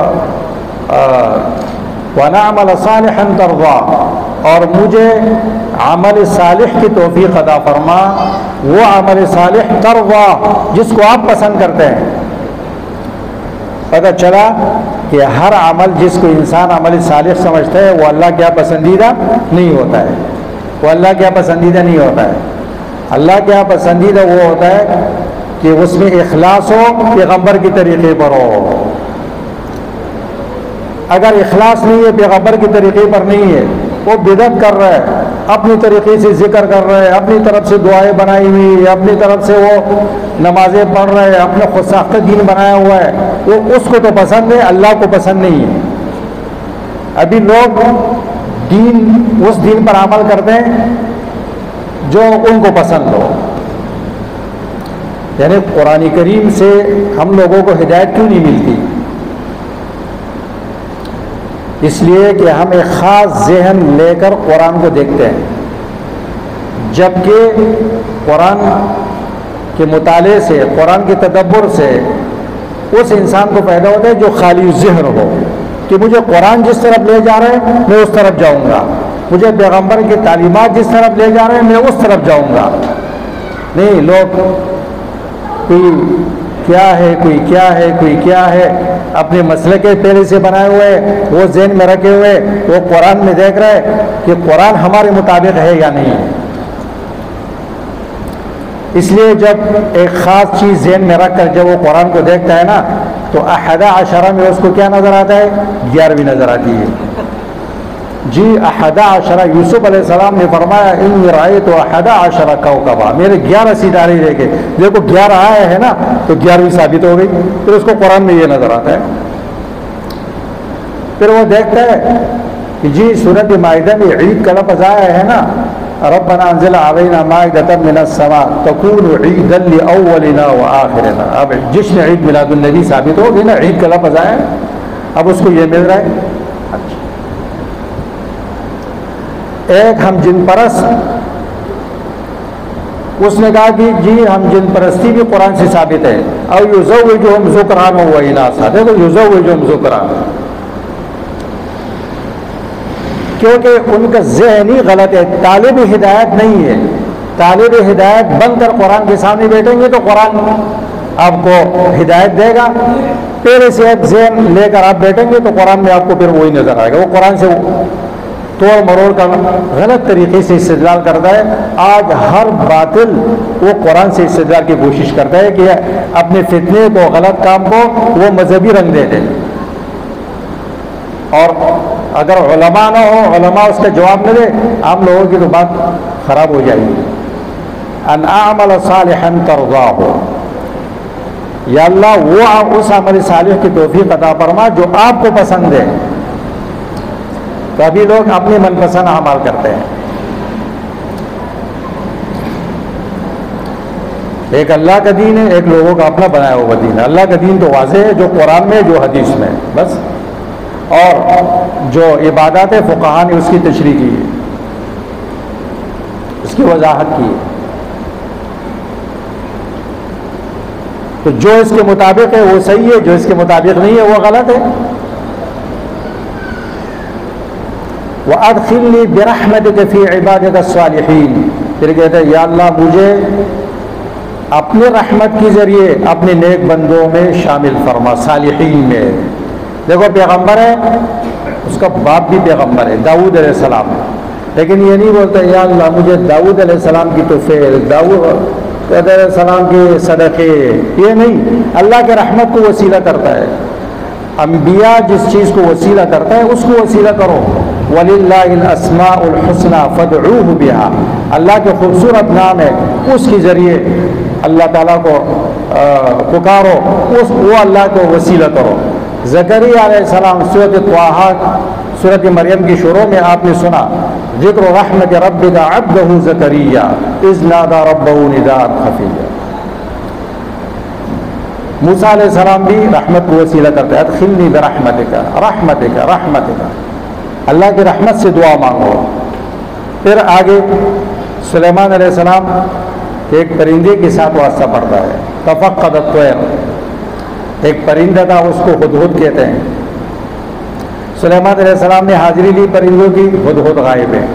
وَنَعْمَلَ صَالِحًا تَرْضَىٰ، اور مجھے عمل صالح کی توفیق عطا فرما، وہ عمل صالح ترضیٰ جس کو آپ پسند کرتے ہیں۔ پتہ چلا کہ ہر عمل جس کو انسان عمل صالح سمجھتا ہے وہ اللہ کیا پسندیدہ نہیں ہوتا ہے، وہ اللہ کیا پسندیدہ نہیں ہوتا ہے۔ اللہ کیا پسندیدہ وہ ہوتا ہے کہ اس میں اخلاص ہو، پیغمبر کی طریقے پر ہو۔ اگر اخلاص نہیں ہے، پیغمبر کی طریقے پر نہیں ہے، وہ بدعت کر رہا ہے، اپنی طریقے سے ذکر کر رہا ہے، اپنی طرف سے دعائیں بنائی ہوئی، اپنی طرف سے وہ نمازیں پڑھ رہے ہیں، اپنے خود ساختہ دین بنایا ہوا ہے، وہ اس کو تو پسند ہے، اللہ کو پسند نہیں ہے۔ ابھی لوگ اس دین پر عمل کرتے ہیں جو ان کو پسند ہو۔ یعنی قرآن کریم سے ہم لوگوں کو ہدایت کیوں نہیں ملتی؟ اس لیے کہ ہم ایک خاص ذہن لے کر قرآن کو دیکھتے ہیں، جبکہ قرآن کے مطالعے سے، قرآن کے تدبر سے اس انسان کو پیدا ہوتا ہے جو خالی ذہن ہو کہ مجھے قرآن جس طرف لے جا رہے ہیں میں اس طرف جاؤں گا، مجھے پیغمبر کی تعلیمات جس طرف لے جا رہے ہیں میں اس طرف جاؤں گا۔ نہیں، لوگ کوئی کیا ہے، کوئی کیا ہے، کوئی کیا ہے، اپنے مسئلے کے پہلے سے بنائے ہوئے، وہ ذہن میں رکھے ہوئے، وہ قرآن میں دیکھ رہے کہ قرآن ہمارے مطابق ہے یا نہیں ہے۔ اس لیے جب ایک خاص چیز ذہن میں رکھ کر جب وہ قرآن کو دیکھتا ہے نا تو 11 میں اس کو کیا نظر آتا ہے؟ 11ویں نظر آتی ہے۔ جی 11 یوسف علیہ السلام نے فرمایا انی رأیت 11 کوکبا، میرے 11 ستارے دیکھے، دیکھو 11 آئے ہیں نا تو 11ویں ثابت ہو گئی، پھر اس کو قرآن میں یہ نظر آتا ہے۔ پھر وہ دیکھتا ہے کہ جی سورۃ مائدہ میں عید کا لفظ آیا ہے نا، ربنا انزل علینا مائدۃ من السماء تکون عیدا لاولنا وآخرنا، اب جشن عید میلاد النبی ثابت ہو گئی نا، عید کا لفظ آیا ہے، اب اس کو یہ مل رہا ہے۔ ایک ہم جن پرست، اس نے کہا کہ جی ہم جن پرستی بھی قرآن سے ثابت ہے، اور یزوجہم ذکرانا و اناثا، دیکھو یزوجہم ذکرانا، کیونکہ ان کا ذہن ہی غلط ہے، طالب ہدایت نہیں ہے۔ طالب ہدایت بن کر قرآن کے سامنے بیٹھیں گے تو قرآن آپ کو ہدایت دے گا، پہلے سے ایک ذہن لے کر آپ بیٹھیں گے تو قرآن میں آپ کو پھر وہی نظر آئے گا، وہ قرآن سے توڑ مروڑ کر غلط طریقے سے استدلال کرتا ہے۔ آج ہر باطل وہ قرآن سے استدلال کی کوشش کرتا ہے کہ اپنے فتنے کو، غلط کام کو وہ مذہبی رنگ دے دے، اور اگر علماء نہ ہو، علماء اس کا جواب نہ دے، عام لوگوں کی تو بات خراب ہو جائے گی۔ ان اعمل صالحا ترضاہ، یا اللہ وہ اس عمل صالح کی توفیق عطا فرما جو آپ کو پسند ہے۔ تو ابھی لوگ اپنے من پسند اعمال کرتے ہیں۔ ایک اللہ کا دین ہے، ایک لوگوں کا اپنا بنایا ہوا دین ہے۔ اللہ کا دین تو واضح ہے، جو قرآن میں، جو حدیث میں، بس، اور جو عبادات فقہا نے اس کی تشریح کی ہے، اس کی وضاحت کی ہے۔ تو جو اس کے مطابق ہے وہ صحیح ہے، جو اس کے مطابق نہیں ہے وہ غلط ہے۔ وَأَدْخِلْنِي بِرَحْمَتِكَ فِي عِبَادِكَ الصَّالِحِينَ، پھر کہتے ہیں یا اللہ مجھے اپنے رحمت کے ذریعے اپنے نیک بندوں میں شامل فرما، صالحین میں۔ دیکھو پیغمبر ہے، اس کا باپ بھی پیغمبر ہے، داؤد علیہ السلام، لیکن یہ نہیں بولتا یا اللہ مجھے داؤد علیہ السلام کی توفیق، داؤد علیہ السلام کے صدقے، یہ نہیں، اللہ کے رحمت کو وسیلہ کرتا ہے۔ انبیاء جس چیز کو وسیلہ کرتا ہے اس کو وسیلہ کرو۔ وَلِلَّهِ الْأَسْمَاءُ الْحُسْنَى فَادْعُوهُ بِهَا، اللہ کے خوبصورت نام ہے، اس کے ذریعے اللہ تعالیٰ کو پکارو، وہ اللہ کو وسیلہ کرو۔ زکریا علیہ السلام سورۃ طٰہٰ، سورۃ مریم کی شروع میں آپ نے سنا ذکر رحمت ربک عبدہ زکریا اذ نادى ربہ نداء خفیا۔ موسیٰ علیہ السلام بھی رحمت کو وسیلہ کرتے ہیں، ادخلنی برحمتک، رحمتک رحمتک، اللہ کی رحمت سے دعا مانگو۔ پھر آگے سلیمان علیہ السلام ایک پرندے کے ساتھ واسطہ پڑتا ہے، تفقد الطیر، ایک پرندہ تھا اس کو ہدہد کہتے ہیں۔ سلیمان علیہ السلام نے حاضری لی پرندوں کی، ہدہد غائب ہے،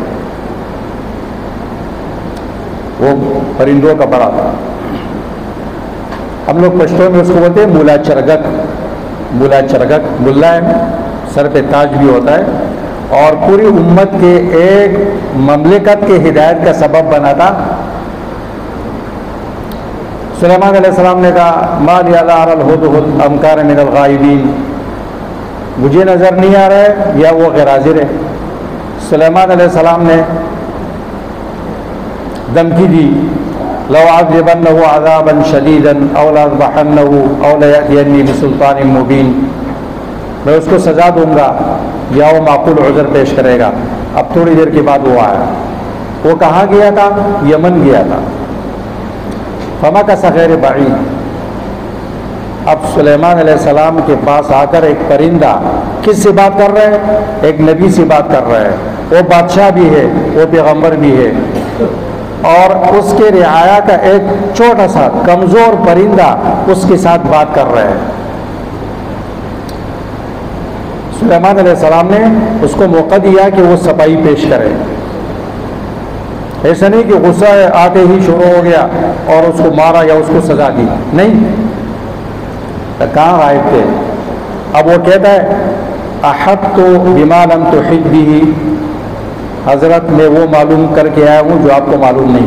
وہ پرندوں کا بڑا تھا، ہم لوگ پشتوں میں اس کو بولتے ہیں مولا چرگک، ملا چرگک ملا ہے، سر پہ تاج بھی ہوتا ہے، اور پوری امت کے ایک مملکت کے ہدایت کا سبب بنا تھا۔ سلیمان علیہ السلام نے کہا ما لی لا اری الہدہد ام کان من الغائبین، مجھے نظر نہیں آ رہا ہے یا وہ غیر حاضر ہے۔ سلیمان علیہ السلام نے دھمکی دی لو اعذبنہ عذابا شدیدا او لاذبحنہ او لیأتینی بسلطان مبین، میں اس کو سزا دوں گا یا وہ معقول عذر پیش کرے گا۔ اب تھوڑی دیر کے بعد وہ آیا، وہ کہاں گیا تھا؟ یمن گیا تھا۔ فمکث غیر بعید، اب سلیمان علیہ السلام کے پاس آ کر ایک پرندہ کس سے بات کر رہا ہے؟ ایک نبی سے بات کر رہا ہے، وہ بادشاہ بھی ہے، وہ پیغمبر بھی ہے، اور اس کے رعایا کا ایک چھوٹا سا کمزور پرندہ اس کے ساتھ بات کر رہا ہے۔ سلیمان علیہ السلام نے اس کو موقع دیا کہ وہ صفائی پیش کرے، ایسا نہیں کہ غصہ آتے ہی شروع ہو گیا اور اس کو مارا یا اس کو سزا دی، نہیں، کہاں غائب تھے۔ اب وہ کہتا ہے احطت بما لم تحط به، حضرت میں وہ معلوم کر کے آیا ہوں جو آپ کو معلوم نہیں۔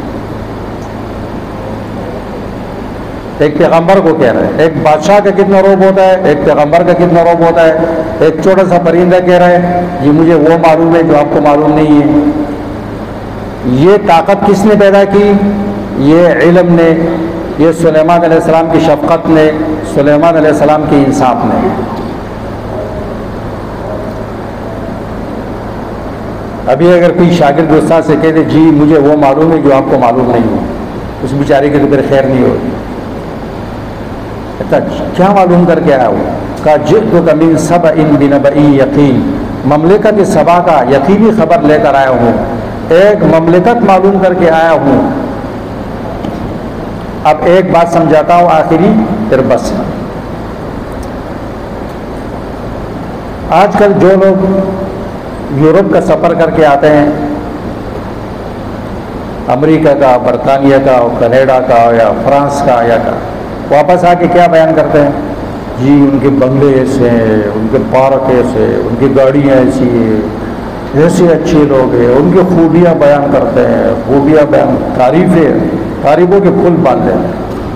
ایک پیغمبر کو کہہ رہا ہے، ایک بادشاہ کا کتنا روب ہوتا ہے، ایک پیغمبر کا کتنا روب ہوتا ہے۔ ایک چھوٹا سا پرندہ کہہ رہا ہے جی مجھے وہ معلوم ہے جو آپ کو معلوم نہیں ہے۔ یہ طاقت کس نے پیدا کی؟ یہ علم نے، یہ سلیمان علیہ السلام کی شفقت نے، سلیمان علیہ السلام کی انصاف نے۔ ابھی اگر کوئی شاگرد استاد سے کہتے جی مجھے وہ معلوم ہے جو آپ کو معلوم نہیں ہو، اس بیچارے کی تو پھر خیر نہیں ہوگی۔ کیا معلوم کر کے آیا ہو؟ کہا جئتک من سبأ بنبأ یقین، مملکت سبا کا یقینی خبر لے کر آیا ہوں، ایک مملکت معلوم کر کے آیا ہوں۔ اب ایک بات سمجھاتا ہوں آخری، پھر بس۔ آج کل جو لوگ یورپ کا سفر کر کے آتے ہیں، امریکہ کا، برطانیہ کا، کینیڈا کا یا فرانس کا یا کا، واپس آ کے کیا بیان کرتے ہیں؟ جی ان کے بنگلے ایسے ہیں، ان کے پارک ایسے، ان کی گاڑیاں ایسی ہیں، ایسے اچھے لوگ ہیں، ان کی خوبیاں بیان کرتے ہیں، خوبیاں بیان، تعریفوں کے پھول باندھتے ہیں۔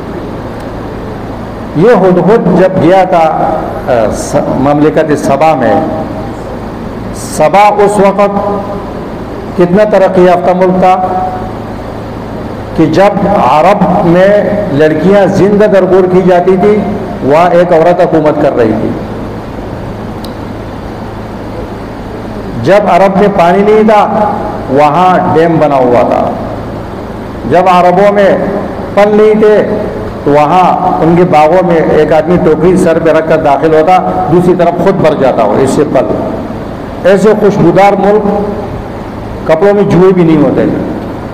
یہ ہدہد جب گیا تھا مملکت سبا میں، سبا اس وقت کتنا ترقی یافتہ ملک تھا کہ جب عرب میں لڑکیاں زندہ درگور کی جاتی تھی، وہاں ایک عورت حکومت کر رہی تھی۔ جب عرب میں پانی نہیں تھا، وہاں ڈیم بنا ہوا تھا۔ جب عربوں میں پل نہیں تھے تو وہاں ان کے باغوں میں ایک آدمی ٹوکری سر پہ رکھ کر داخل ہوتا، دوسری طرف خود بھر جاتا ہو اس سے پل۔ ایسے خوشبودار ملک، کپڑوں میں جوئے بھی نہیں ہوتے تھے،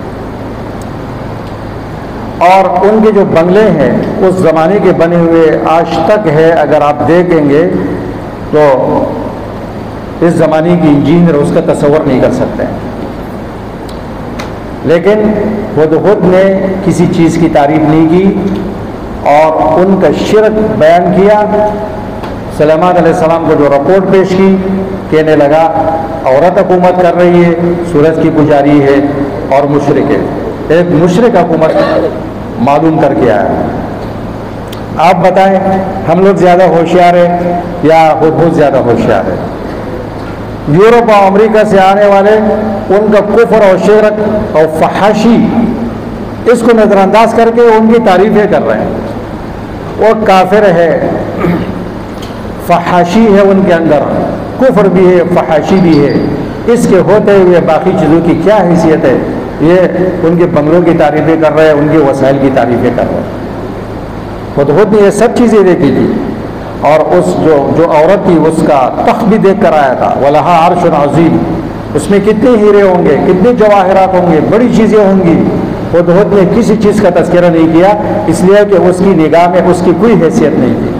اور ان کے جو بنگلے ہیں اس زمانے کے بنے ہوئے آج تک ہے، اگر آپ دیکھیں گے تو اس زمانے کی انجینئر اس کا تصور نہیں کر سکتے۔ لیکن ہدہد نے کسی چیز کی تعریف نہیں کی اور ان کا شرک بیان کیا۔ سلیمان علیہ السلام کو جو رپورٹ پیش کی، کہنے لگا عورت حکومت کر رہی ہے، سورج کی پجاری ہے اور مشرک ہے، ایک مشرک حکومت معلوم کر کے آیا۔ آپ بتائیں ہم لوگ زیادہ ہوشیار ہیں یا ہدہد زیادہ ہوشیار ہے؟ یورپ اور امریکہ سے آنے والے ان کا کفر اور شرک اور فحاشی اس کو نظر انداز کر کے ان کی تعریفیں کر رہے ہیں۔ وہ کافر ہے، فحاشی ہے ان کے اندر، کفر بھی ہے، فحاشی بھی ہے، اس کے ہوتے ہوئے باقی چیزوں کی کیا حیثیت ہے؟ یہ ان کے بنگلوں کی تعریفیں کر رہے ہیں، ان کے وسائل کی تعریفیں کر رہے ہیں۔ ہدہد نے یہ سب چیزیں دیکھی تھی، اور اس جو عورت تھی اس کا تخت بھی دیکھ کر آیا تھا، وَلَهَا عَرْشٌ عَظِيمٌ، اس میں کتنے ہیرے ہوں گے، کتنے جواہرات ہوں گے، بڑی چیزیں ہوں گی۔ ہدہد نے کسی چیز کا تذکرہ نہیں کیا، اس لیے کہ اس کی نگاہ میں اس کی کوئی حیثیت نہیں تھی۔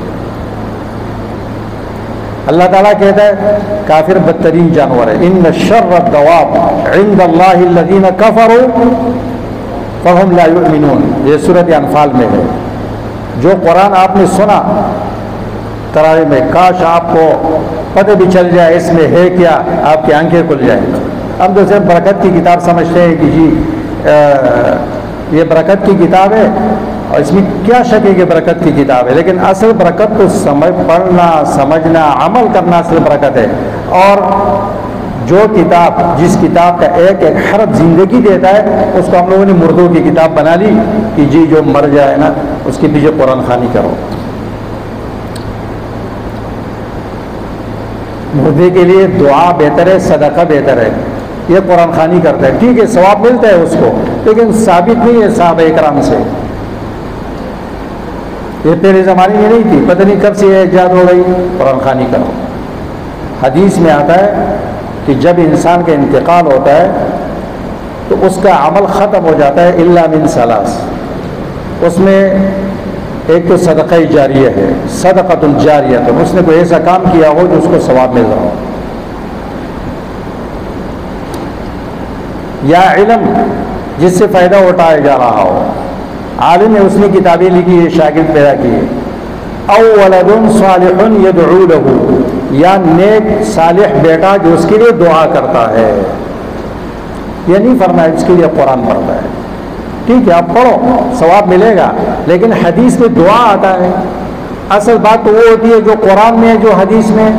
اللہ تعالیٰ کہتا ہے کافر بدترین جانور ہے، ان شر الدواب عند اللہ الذین کفروا فهم لا یؤمنون، یہ سورۃ انفال میں ہے۔ جو قرآن آپ نے سنا تراویح میں، کاش آپ کو پتہ بھی چل جائے اس میں ہے کیا، آپ کی آنکھیں کھل جائیں۔ ہم تو صرف برکت کی کتاب سمجھتے ہیں کہ جی یہ برکت کی کتاب ہے اور اس میں کیا شک ہے کہ برکت کی کتاب ہے، لیکن اصل برکت تو پڑھنا، سمجھنا، عمل کرنا اصل برکت ہے۔ اور جو کتاب، جس کتاب کا ایک ایک حرف زندگی دیتا ہے، اس کو ہم لوگوں نے مردوں کی کتاب بنا لی کہ جی جو مر جائے نا اس کے پیچھے قرآن خوانی کرو۔ مردے کے لیے دعا بہتر ہے، صدقہ بہتر ہے، یہ قرآن خوانی کرتا ہے، ٹھیک ہے ثواب ملتا ہے اس کو، لیکن ثابت نہیں ہے صحابہ اکرام سے۔ یہ پہلے زمانے میں نہیں تھی، پتہ نہیں کب سے یہ ایجاد ہو گئی، قرآن خوانی کرو۔ حدیث میں آتا ہے کہ جب انسان کا انتقال ہوتا ہے تو اس کا عمل ختم ہو جاتا ہے الا من ثلاث، اس میں ایک تو صدقہ جاریہ ہے، صدقۃ جاریہ، تو اس نے کوئی ایسا کام کیا ہو جو اس کو ثواب مل رہا ہو، یا علم جس سے فائدہ اٹھایا جا رہا ہو، عالم ہے اس نے کتابیں لکھی ہے، شاگرد پیدا کیے، او ولد صالح یدعو له، یا نیک صالح بیٹا جو اس کے لیے دعا کرتا ہے۔ یہ نہیں فرمایا اس کے لیے قرآن پڑھتا ہے، ٹھیک ہے آپ پڑھو ثواب ملے گا، لیکن حدیث میں دعا آتا ہے، اصل بات تو وہ ہوتی ہے جو قرآن میں ہے، جو حدیث میں۔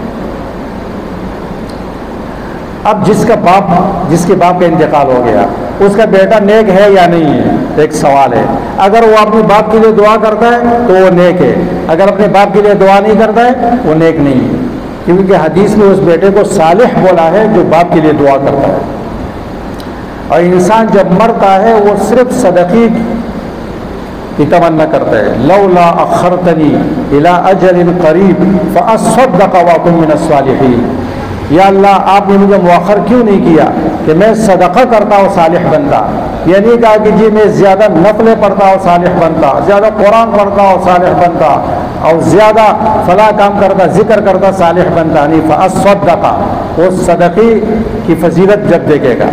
اب جس کے باپ کا انتقال ہو گیا، اس کا بیٹا نیک ہے یا نہیں ہے، ایک سوال ہے۔ اگر وہ اپنے باپ کے لیے دعا کرتا ہے تو وہ نیک ہے، اگر اپنے باپ کے لیے دعا نہیں کرتا ہے وہ نیک نہیں ہے، کیونکہ حدیث میں اس بیٹے کو صالح بولا ہے جو باپ کے لیے دعا کرتا ہے۔ اور انسان جب مرتا ہے وہ صرف صدقے کی تمنا کرتا ہے، لولا اخرتنی الی اجل قریب فاصدق واکن من الصالحین، یا اللہ آپ نے مجھے مؤخر کیوں نہیں کیا کہ میں صدقہ کرتا ہوں صالح بنتا۔ یہ نہیں کہا کہ جی میں زیادہ نفلیں پڑھتا ہوں صالح بنتا، زیادہ قرآن پڑھتا ہوں صالح بنتا، اور زیادہ فلاں کام کرتا، ذکر کرتا صالح بنتا، نہیں، فاصدق، وہ صدقے کی فضیلت جب دیکھے گا۔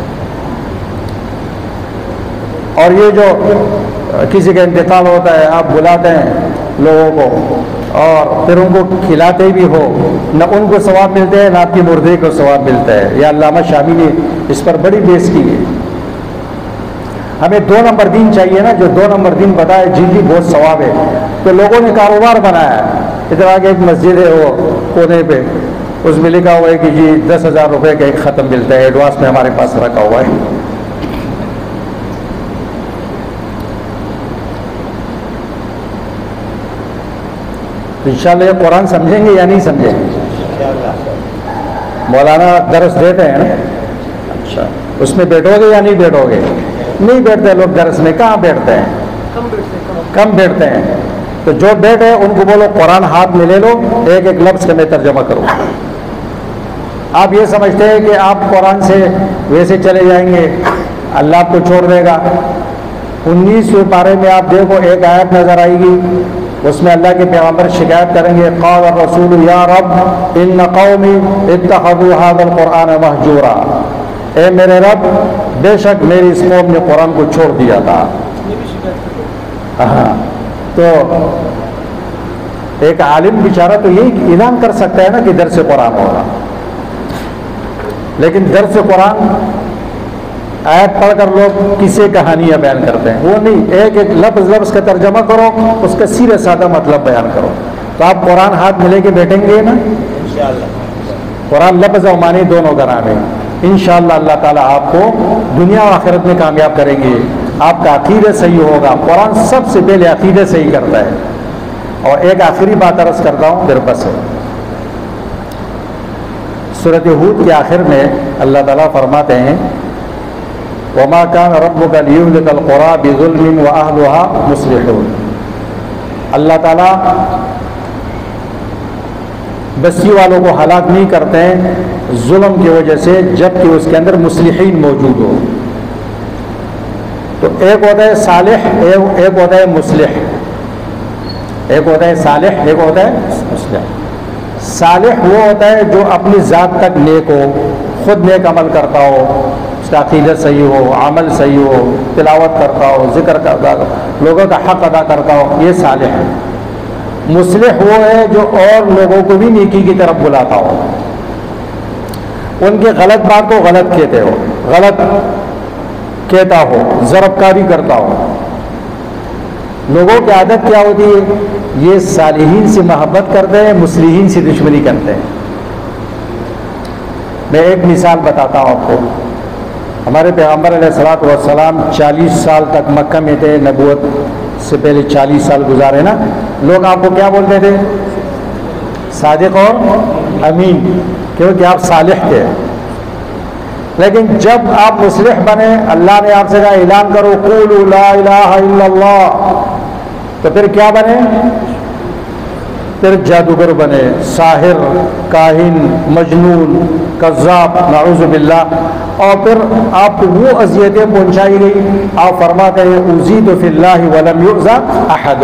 اور یہ جو کسی کا انتقال ہوتا ہے، آپ بلاتے ہیں لوگوں کو اور پھر ان کو کھلاتے بھی ہو، نہ ان کو ثواب ملتے ہیں نہ آپ کی مردے کو ثواب ملتا ہے۔ یہ علامہ شامی نے اس پر بڑی بحث کی ہے۔ ہمیں 2 نمبر دین چاہیے نا، جو 2 نمبر دین بتائے جی جی بہت ثواب ہے۔ تو لوگوں نے کاروبار بنایا ہے، ادھر آگے ایک مسجد ہے وہ کونے پہ، اس میں لکھا ہوا ہے کہ جی 10,000 روپے کا ایک ختم ملتا ہے، ایڈوانس میں ہمارے پاس رکھا ہوا ہے۔ تو انشاءاللہ یہ قرآن سمجھیں گے یا نہیں سمجھیں گے؟ مولانا درس دیتے ہیں نا، اچھا اس میں بیٹھو گے یا نہیں بیٹھو گے؟ نہیں بیٹھتے لوگ درس میں، کہاں بیٹھتے ہیں؟ کم بیٹھتے ہیں۔ تو جو بیٹھے ان کو بولو قرآن ہاتھ میں لے لو، ایک ایک لفظ کا میں ترجمہ کروں۔ آپ یہ سمجھتے ہیں کہ آپ قرآن سے ویسے چلے جائیں گے، اللہ آپ کو چھوڑ دے گا۔ 19ویں پارے میں آپ دیکھو ایک آیت نظر آئے گی، اس میں اللہ کے پیغمبر شکایت کریں گے، قال الرسول یا رب ان قومی اتخذوا هذا القرآن مہجورا، اے میرے رب بے شک میری اس قوم نے قرآن کو چھوڑ دیا تھا۔ ہاں، تو ایک عالم بیچارہ تو یہی اعلان کر سکتا ہے نا کہ درس قرآن ہوگا، لیکن درس قرآن آیت پڑھ کر لوگ کسے کہانیاں بیان کرتے ہیں، وہ نہیں، ایک ایک لفظ کا ترجمہ کرو، اس کا سیدھا سادہ مطلب بیان کرو۔ تو آپ قرآن ہاتھ میں لے کے بیٹھیں گے نا انشاءاللہ، قرآن لفظ اور معنی دونوں کرامے، انشاءاللہ اللہ تعالیٰ آپ کو دنیا و آخرت میں کامیاب کریں گے۔ آپ کا عقیدہ صحیح ہوگا، قرآن سب سے پہلے عقیدہ صحیح کرتا ہے۔ اور ایک آخری بات عرض کرتا ہوں پھر بس ہے، سورۃ ہود کے آخر میں اللہ تعالیٰ فرماتے ہیں وَمَا كَانَ رَبُّكَ لِيُهْلِكَ الْقُرَىٰ بِظُلْمٍ وَأَهْلُهَا مُصْلِحُونَ، اللہ تعالیٰ بستی والوں کو ہلاک نہیں کرتے ہیں ظلم کی وجہ سے جب کہ اس کے اندر مصلحین موجود ہو۔ تو ایک ہوتا ہے صالح، ایک ہوتا ہے مصلح، ایک ہوتا ہے صالح، ایک ہوتا ہے مصلح۔ صالح وہ ہوتا ہے جو اپنی ذات تک نیک ہو، خود نیک عمل کرتا ہو، اس کا عقیدہ صحیح ہو، عمل صحیح ہو، تلاوت کرتا ہو، ذکر کرتا ہو، لوگوں کا حق ادا کرتا ہو، یہ صالح ہے۔ مصلح وہ ہے جو اور لوگوں کو بھی نیکی کی طرف بلاتا ہو، ان کی غلط بات کو غلط کہتے ہو، غلط کہتا ہو، ضرب کاری کرتا ہو۔ لوگوں کی عادت کیا ہوتی ہے؟ یہ صالحین سے محبت کرتے ہیں، مصلحین سے دشمنی کرتے ہیں۔ میں ایک مثال بتاتا ہوں آپ کو۔ ہمارے پیغمبر علیہ الصلوۃ والسلام 40 سال تک مکہ میں تھے، نبوت سے پہلے 40 سال گزارے نا۔ لوگ آپ کو کیا بولتے تھے؟ صادق اور امین، کیونکہ آپ صالح تھے۔ لیکن جب آپ مصلح بنے، اللہ نے آپ سے کہا اعلان کرو قولوا لا الہ الا اللہ، تو پھر کیا بنے؟ پھر جادوگر بنے، ساحر، کاہن، مجنون، کذاب، نعوذ باللہ۔ اور پھر آپ کو وہ اذیتیں پہنچائی گئی، آپ فرماتے ہیں اوذیت فی اللہ ولم یؤذ احد۔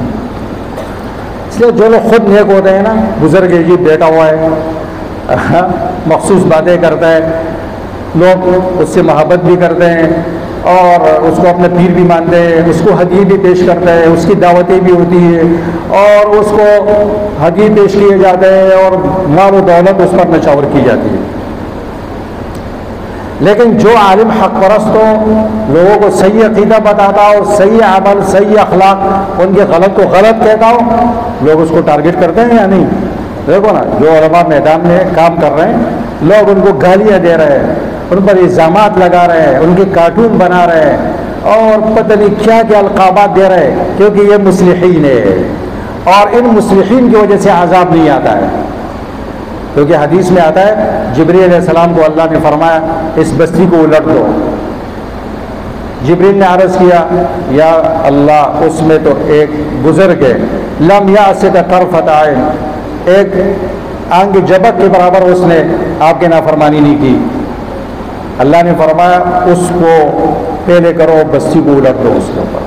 اس لیے جو لوگ خود نیک ہوتے ہیں نا، بزرگ جی بیٹا ہوا ہے، مخصوص باتیں کرتا ہے، لوگ اس سے محبت بھی کرتے ہیں اور اس کو اپنا پیر بھی مانتے ہیں، اس کو ہدیے بھی پیش کرتے ہیں، اس کی دعوتیں بھی ہوتی ہیں اور اس کو ہدیے پیش کیے جاتے ہیں اور مال و دولت اس پر نچاور کی جاتی ہے۔ لیکن جو عالم حق پرست ہو، لوگوں کو صحیح عقیدہ بتاتا ہو، صحیح عمل، صحیح اخلاق، ان کے غلط کو غلط کہتا ہو، لوگ اس کو ٹارگٹ کرتے ہیں یا نہیں؟ دیکھو نا، جو علماء میدان میں کام کر رہے ہیں، لوگ ان کو گالیاں دے رہے ہیں، ان پر الزامات لگا رہے ہیں، ان کے کارٹون بنا رہے ہیں اور پتہ نہیں کیا کیا القابات دے رہے ہیں، کیونکہ یہ مصلحین ہے اور ان مصلحین کی وجہ سے عذاب نہیں آتا ہے۔ کیونکہ حدیث میں آتا ہے جبریل علیہ السلام کو اللہ نے فرمایا اس بستی کو الٹ دو۔ جبریل نے عرض کیا یا اللہ اس میں تو ایک بزرگ ہے، لم یعصک طرفۃ عین، ایک آنکھ جبک کے برابر اس نے آپ کے نافرمانی نہیں کی۔ اللہ نے فرمایا اس کو پہلے کرو، بستی کو الٹ دو اس کے اوپر،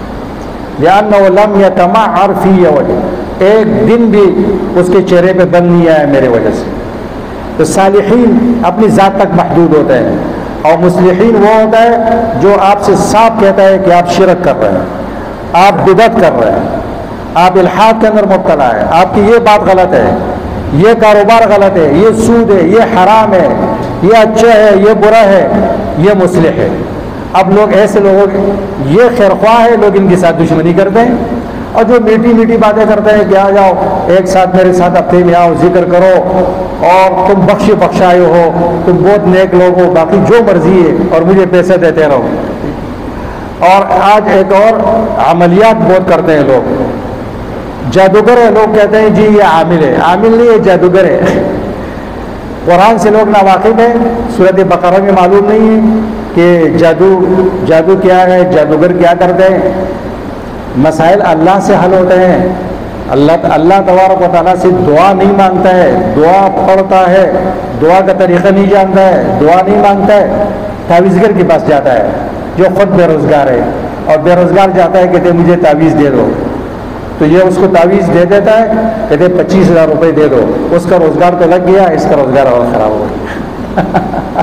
لأنه لم يتمعر فی وجہ، ایک دن بھی اس کے چہرے پہ بل نہیں آیا میرے وجہ سے۔ تو صالحین اپنی ذات تک محدود ہوتے ہیں اور مصلحین وہ ہوتا ہے جو آپ سے صاف کہتا ہے کہ آپ شرک کر رہے ہیں، آپ بدعت کر رہے ہیں، آپ الحاد کے اندر مبتلا ہے، آپ کی یہ بات غلط ہے، یہ کاروبار غلط ہے، یہ سود ہے، یہ حرام ہے، یہ اچھا ہے، یہ برا ہے، یہ مصلح ہے۔ اب لوگ ایسے لوگوں یہ خیرخواہ ہے، لوگ ان کے ساتھ دشمنی کرتے ہیں، اور جو میٹھی میٹھی باتیں کرتے ہیں کہ آ جاؤ ایک ساتھ میرے ساتھ ہفتے میں آؤ، ذکر کرو اور تم بخشائے ہو، تم بہت نیک لوگ ہو، باقی جو مرضی ہے اور مجھے پیسے دیتے رہو۔ اور آج ایک اور عملیات بہت کرتے ہیں لوگ، جادوگر ہے، لوگ کہتے ہیں جی یہ عامل ہے، عامل نہیں ہے، جادوگر ہے۔ قرآن سے لوگ ناواقف ہیں، سورۃ بقرہ میں معلوم نہیں ہے کہ جادو کیا ہے، جادوگر کیا کرتے ہیں۔ مسائل اللہ سے حل ہوتے ہیں، اللہ تبارک و تعالیٰ سے دعا نہیں مانگتا ہے، دعا پڑھتا ہے، دعا کا طریقہ نہیں جانتا ہے، دعا نہیں مانگتا ہے، تعویذگر کے پاس جاتا ہے جو خود بے روزگار ہے، اور بے روزگار جاتا ہے کہتے مجھے تعویذ دے دو، تو یہ اس کو تعویذ دے دیتا ہے، کہتے 25,000 روپے دے دو، اس کا روزگار تو لگ گیا، اس کا روزگار اور خراب ہو گیا۔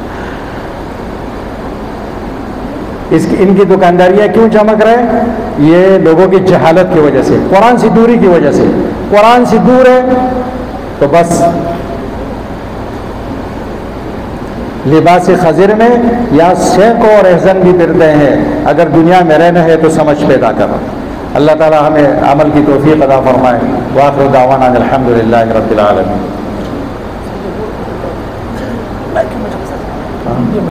ان کی دکانداریاں کیوں چمک رہے؟ یہ لوگوں کی جہالت کی وجہ سے، قرآن سے دوری کی وجہ سے۔ قرآن سے دور ہے تو بس لباس خضر میں یا سینکوں اور احزن بھی پھرتے ہیں، اگر دنیا میں رہنا ہے تو سمجھ پیدا کرو۔ اللہ تعالی ہمیں عمل کی توفیق عطا فرمائے۔ وآخر دعوانا الحمدللہ رب العالمین۔